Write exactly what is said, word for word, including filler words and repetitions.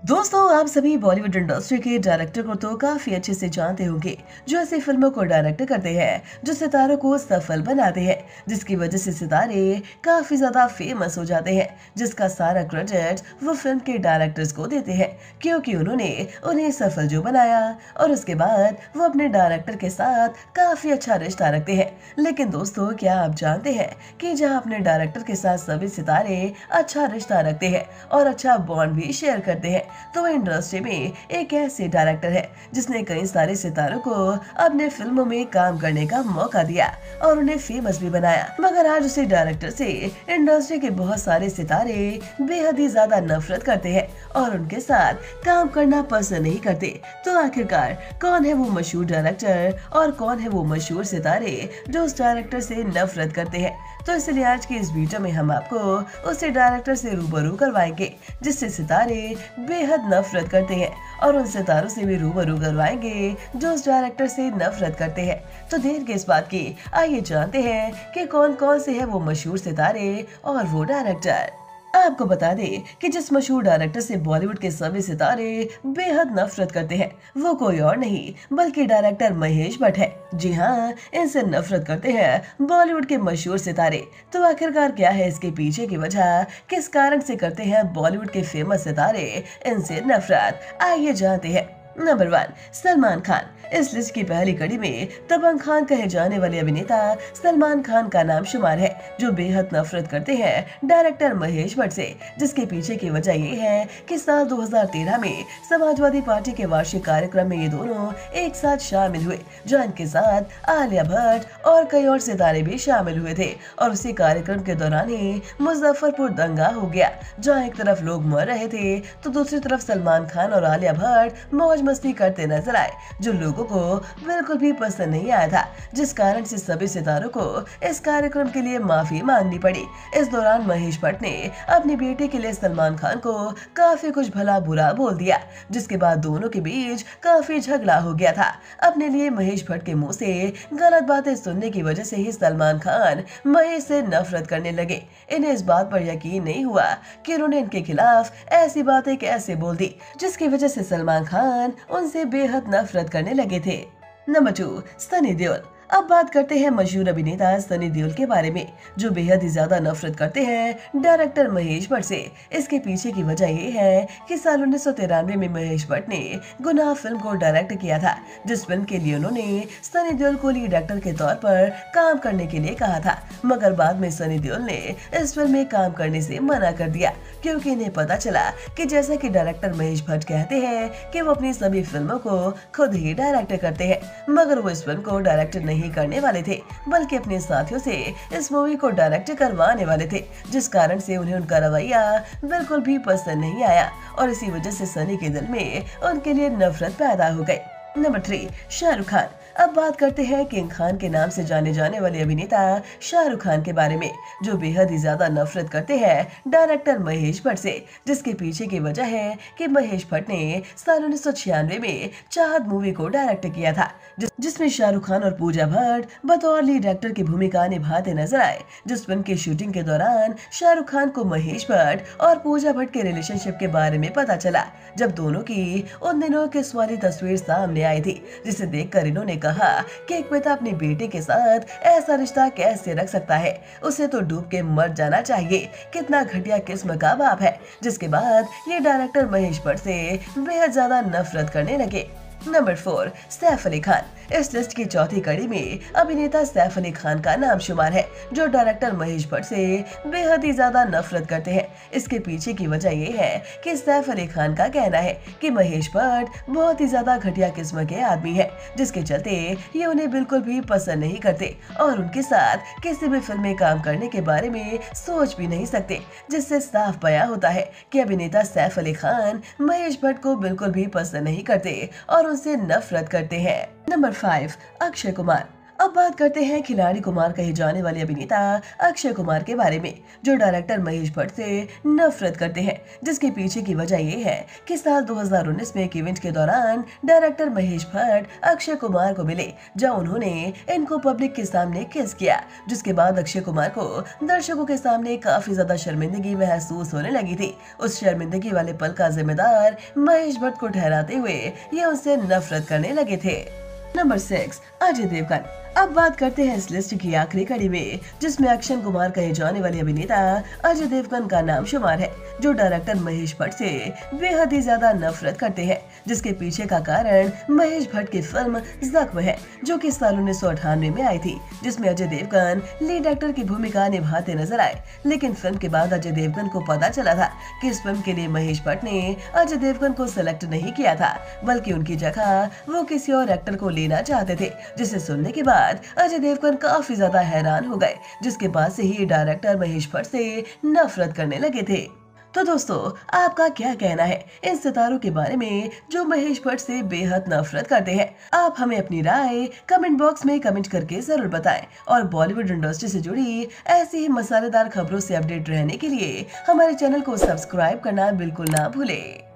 दोस्तों, आप सभी बॉलीवुड इंडस्ट्री के डायरेक्टर को तो काफी अच्छे से जानते होंगे, जो ऐसी फिल्मों को डायरेक्ट करते हैं जो सितारों को सफल बनाते हैं, जिसकी वजह से सितारे काफी ज्यादा फेमस हो जाते हैं, जिसका सारा क्रेडिट वो फिल्म के डायरेक्टर्स को देते हैं, क्योंकि उन्होंने उन्हें सफल जो बनाया और उसके बाद वो अपने डायरेक्टर के साथ काफी अच्छा रिश्ता रखते हैं। लेकिन दोस्तों, क्या आप जानते हैं कि जहाँ अपने डायरेक्टर के साथ सभी सितारे अच्छा रिश्ता रखते हैं और अच्छा बॉन्ड भी शेयर करते हैं, तो इंडस्ट्री में एक ऐसे डायरेक्टर है जिसने कई सारे सितारों को अपने फिल्मों में काम करने का मौका दिया और उन्हें फेमस भी बनाया। मगर आज उसी डायरेक्टर से इंडस्ट्री के बहुत सारे सितारे बेहद ही ज्यादा नफरत करते हैं और उनके साथ काम करना पसंद नहीं करते। तो आखिरकार कौन है वो मशहूर डायरेक्टर और कौन है वो मशहूर सितारे जो उस डायरेक्टर से नफरत करते हैं? तो इसलिए आज की इस वीडियो में हम आपको उसी डायरेक्टर से रूबरू करवाएंगे जिससे सितारे बेहद नफरत करते हैं, और उन सितारों से भी रूबरू करवाएंगे जो उस डायरेक्टर से नफरत करते हैं। तो देर किस बात की, आइए जानते हैं कि कौन कौन से हैं वो मशहूर सितारे और वो डायरेक्टर। आपको बता दें कि जिस मशहूर डायरेक्टर से बॉलीवुड के सभी सितारे बेहद नफरत करते हैं वो कोई और नहीं बल्कि डायरेक्टर महेश भट्ट है। जी हाँ, इनसे नफरत करते हैं बॉलीवुड के मशहूर सितारे। तो आखिरकार क्या है इसके पीछे की वजह, किस कारण से करते हैं बॉलीवुड के फेमस सितारे इनसे नफरत, आइए जानते हैं। Number one, Salman Khan. इस लिस्ट की पहली कड़ी में दबंग खान कहे जाने वाले अभिनेता सलमान खान का नाम शुमार है, जो बेहद नफरत करते हैं डायरेक्टर महेश भट्ट से, जिसके पीछे की वजह ये है कि साल दो हज़ार तेरह में समाजवादी पार्टी के वार्षिक कार्यक्रम में ये दोनों एक साथ शामिल हुए, जहां इनके साथ आलिया भट्ट और कई और सितारे भी शामिल हुए थे। और उसी कार्यक्रम के दौरान ही मुजफ्फरपुर दंगा हो गया, जहाँ एक तरफ लोग मर रहे थे तो दूसरी तरफ सलमान खान और आलिया भट्ट मौज मस्ती करते नजर आए, जो लोगों को बिल्कुल भी पसंद नहीं आया था, जिस कारण से सभी सितारों को इस कार्यक्रम के लिए माफी मांगनी पड़ी। इस दौरान महेश भट्ट ने अपनी बेटे के लिए सलमान खान को काफी कुछ भला बुरा बोल दिया, जिसके बाद दोनों के बीच काफी झगड़ा हो गया था। अपने लिए महेश भट्ट के मुंह से गलत बातें सुनने की वजह से ही सलमान खान महेश से नफरत करने लगे। इन्हें इस बात पर यकीन नहीं हुआ कि उन्होंने इनके खिलाफ ऐसी बातें कैसे बोल दी, जिसकी वजह से सलमान खान उनसे बेहद नफरत करने लगे थे। Number two, Sunny Deol. अब बात करते हैं मशहूर अभिनेता सनी देओल के बारे में, जो बेहद ही ज्यादा नफरत करते हैं डायरेक्टर महेश भट्ट से। इसके पीछे की वजह ये है कि साल उन्नीस सौ तिरानवे में महेश भट्ट ने गुनाह फिल्म को डायरेक्ट किया था, जिस फिल्म के लिए उन्होंने सनी देओल को लीड एक्टर के तौर पर काम करने के लिए कहा था। मगर बाद में सनी देओल ने इस फिल्म में काम करने से मना कर दिया, क्योंकि इन्हें पता चला कि जैसा कि डायरेक्टर महेश भट्ट कहते हैं कि वो अपनी सभी फिल्मों को खुद ही डायरेक्ट करते हैं, मगर वो इस फिल्म को डायरेक्ट नहीं करने वाले थे, बल्कि अपने साथियों से इस मूवी को डायरेक्ट करवाने वाले थे, जिस कारण से उन्हें उनका रवैया बिल्कुल भी पसंद नहीं आया और इसी वजह से सनी के दिल में उनके लिए नफरत पैदा हो गई। Number three, Shahrukh Khan. अब बात करते हैं किंग खान के नाम से जाने जाने वाले अभिनेता शाहरुख खान के बारे में, जो बेहद ही ज्यादा नफरत करते हैं डायरेक्टर महेश भट्ट से, जिसके पीछे की वजह है कि महेश भट्ट ने साल उन्नीस सौ छियानवे में चाहत मूवी को डायरेक्ट किया था, जिस, जिसमें शाहरुख खान और पूजा भट्ट बतौर लीड एक्टर की भूमिका निभाते नजर आए। जिस फिल्म की शूटिंग के दौरान शाहरुख खान को महेश भट्ट और पूजा भट्ट के रिलेशनशिप के बारे में पता चला, जब दोनों की उन दिनों किस वाली तस्वीर सामने आई थी, जिसे देखकर इन्होंने कहा कि एक पिता अपने बेटे के साथ ऐसा रिश्ता कैसे रख सकता है, उसे तो डूब के मर जाना चाहिए, कितना घटिया किस्म का बाप है। जिसके बाद ये डायरेक्टर महेश भट्ट से बेहद ज्यादा नफरत करने लगे। Number four, Saif Ali Khan. इस लिस्ट की चौथी कड़ी में अभिनेता सैफ अली खान का नाम शुमार है, जो डायरेक्टर महेश भट्ट से बेहद ही ज्यादा नफरत करते हैं। इसके पीछे की वजह ये है कि सैफ अली खान का कहना है कि महेश भट्ट बहुत ही ज्यादा घटिया किस्म के आदमी है, जिसके चलते ये उन्हें बिल्कुल भी पसंद नहीं करते और उनके साथ किसी भी फिल्म में काम करने के बारे में सोच भी नहीं सकते, जिससे साफ बयां होता है कि अभिनेता सैफ अली खान महेश भट्ट को बिल्कुल भी पसंद नहीं करते और उनसे नफरत करते हैं। Number five, Akshay Kumar. अब बात करते हैं खिलाड़ी कुमार कहे जाने वाले अभिनेता अक्षय कुमार के बारे में, जो डायरेक्टर महेश भट्ट से नफरत करते हैं, जिसके पीछे की वजह ये है कि साल दो हज़ार उन्नीस में एक इवेंट के दौरान डायरेक्टर महेश भट्ट अक्षय कुमार को मिले, जहां उन्होंने इनको पब्लिक के सामने किस किया, जिसके बाद अक्षय कुमार को दर्शकों के सामने काफी ज्यादा शर्मिंदगी महसूस होने लगी थी। उस शर्मिंदगी वाले पल का जिम्मेदार महेश भट्ट को ठहराते हुए ये उनसे नफरत करने लगे थे। Number six, Ajay Devgn. अब बात करते हैं इस लिस्ट की आखिरी कड़ी में, जिसमें अक्षय कुमार कहे जाने वाले अभिनेता अजय देवगन का नाम शुमार है, जो डायरेक्टर महेश भट्ट से बेहद ही ज्यादा नफरत करते हैं, जिसके पीछे का कारण महेश भट्ट की फिल्म जख्म है, जो कि साल उन्नीस सौ अठानवे में आई थी, जिसमें अजय देवगन लीड एक्टर की भूमिका निभाते नजर आए। लेकिन फिल्म के बाद अजय देवगन को पता चला था कि इस फिल्म के लिए महेश भट्ट ने अजय देवगन को सिलेक्ट नहीं किया था, बल्कि उनकी जगह वो किसी और एक्टर को लेना चाहते थे, जिसे सुनने के बाद अजय देवगन काफी ज्यादा हैरान हो गए, जिसके बाद से ही डायरेक्टर महेश भट्ट से नफरत करने लगे थे। तो दोस्तों, आपका क्या कहना है इन सितारों के बारे में जो महेश भट्ट से बेहद नफरत करते हैं? आप हमें अपनी राय कमेंट बॉक्स में कमेंट करके जरूर बताएं, और बॉलीवुड इंडस्ट्री से जुड़ी ऐसी ही मसालेदार खबरों से अपडेट रहने के लिए हमारे चैनल को सब्सक्राइब करना बिल्कुल ना भूलें।